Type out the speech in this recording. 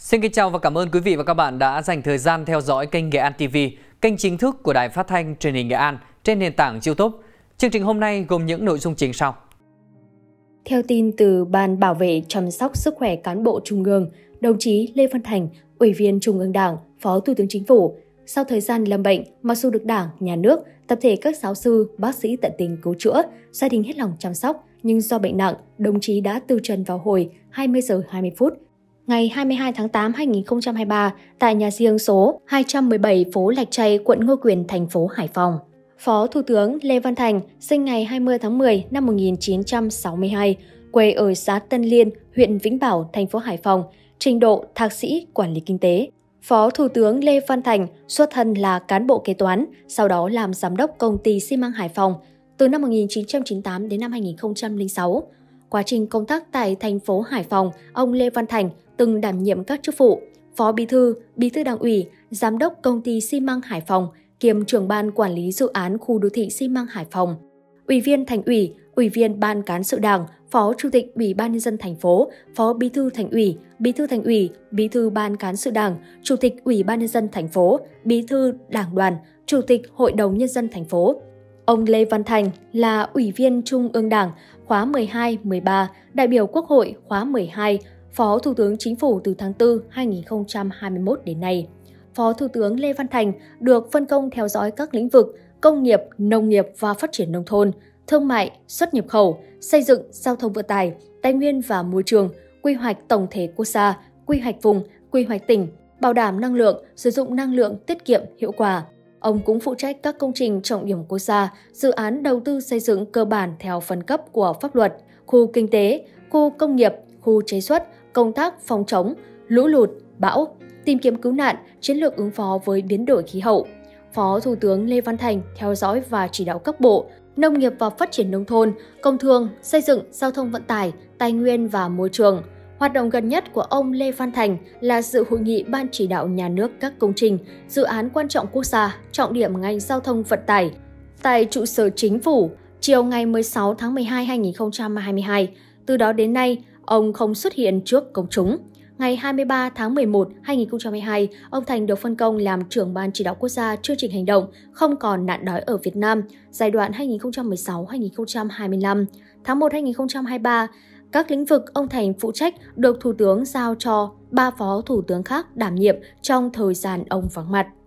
Xin kính chào và cảm ơn quý vị và các bạn đã dành thời gian theo dõi kênh Nghệ An TV, kênh chính thức của Đài Phát thanh Truyền hình Nghệ An trên nền tảng YouTube. Chương trình hôm nay gồm những nội dung chính sau. Theo tin từ Ban Bảo vệ chăm sóc sức khỏe cán bộ Trung ương, đồng chí Lê Văn Thành, Ủy viên Trung ương Đảng, Phó Thủ tướng Chính phủ, sau thời gian lâm bệnh, mặc dù được Đảng, Nhà nước, tập thể các giáo sư, bác sĩ tận tình cứu chữa, gia đình hết lòng chăm sóc, nhưng do bệnh nặng, đồng chí đã từ trần vào hồi 20 giờ 20 phút. Ngày 22 tháng 8 2023, tại nhà riêng số 217 phố Lạch Tray, quận Ngô Quyền, thành phố Hải Phòng. Phó Thủ tướng Lê Văn Thành sinh ngày 20 tháng 10 năm 1962, quê ở xã Tân Liên, huyện Vĩnh Bảo, thành phố Hải Phòng, trình độ thạc sĩ quản lý kinh tế. Phó Thủ tướng Lê Văn Thành xuất thân là cán bộ kế toán, sau đó làm giám đốc công ty xi măng Hải Phòng từ năm 1998 đến năm 2006. Quá trình công tác tại thành phố Hải Phòng, ông Lê Văn Thành từng đảm nhiệm các chức vụ Phó Bí thư Đảng ủy, Giám đốc công ty xi măng Hải Phòng, kiêm trưởng ban quản lý dự án khu đô thị xi măng Hải Phòng, Ủy viên Thành ủy, Ủy viên Ban cán sự Đảng, Phó Chủ tịch Ủy ban nhân dân thành phố, Phó Bí thư Thành ủy, Bí thư Ban cán sự Đảng, Chủ tịch Ủy ban nhân dân thành phố, Bí thư Đảng đoàn, Chủ tịch Hội đồng nhân dân thành phố. Ông Lê Văn Thành là Ủy viên Trung ương Đảng khóa 12-13, đại biểu Quốc hội khóa 12, Phó Thủ tướng Chính phủ từ tháng 4 2021 đến nay. Phó Thủ tướng Lê Văn Thành được phân công theo dõi các lĩnh vực công nghiệp, nông nghiệp và phát triển nông thôn, thương mại, xuất nhập khẩu, xây dựng, giao thông vận tải, tài nguyên và môi trường, quy hoạch tổng thể quốc gia, quy hoạch vùng, quy hoạch tỉnh, bảo đảm năng lượng, sử dụng năng lượng tiết kiệm hiệu quả. Ông cũng phụ trách các công trình trọng điểm quốc gia, dự án đầu tư xây dựng cơ bản theo phân cấp của pháp luật, khu kinh tế, khu công nghiệp, khu chế xuất, công tác phòng chống, lũ lụt, bão, tìm kiếm cứu nạn, chiến lược ứng phó với biến đổi khí hậu. Phó Thủ tướng Lê Văn Thành theo dõi và chỉ đạo các bộ Nông nghiệp và Phát triển Nông thôn, Công thương, Xây dựng, Giao thông vận tải, Tài nguyên và Môi trường. Hoạt động gần nhất của ông Lê Văn Thành là dự hội nghị Ban chỉ đạo nhà nước các công trình, dự án quan trọng quốc gia, trọng điểm ngành giao thông vận tải tại trụ sở Chính phủ chiều ngày 16 tháng 12 2022. Từ đó đến nay, ông không xuất hiện trước công chúng. Ngày 23 tháng 11 2022, ông Thành được phân công làm trưởng Ban chỉ đạo quốc gia chương trình hành động không còn nạn đói ở Việt Nam giai đoạn 2016-2025. Tháng 1 2023, các lĩnh vực ông Thành phụ trách được Thủ tướng giao cho 3 phó thủ tướng khác đảm nhiệm trong thời gian ông vắng mặt.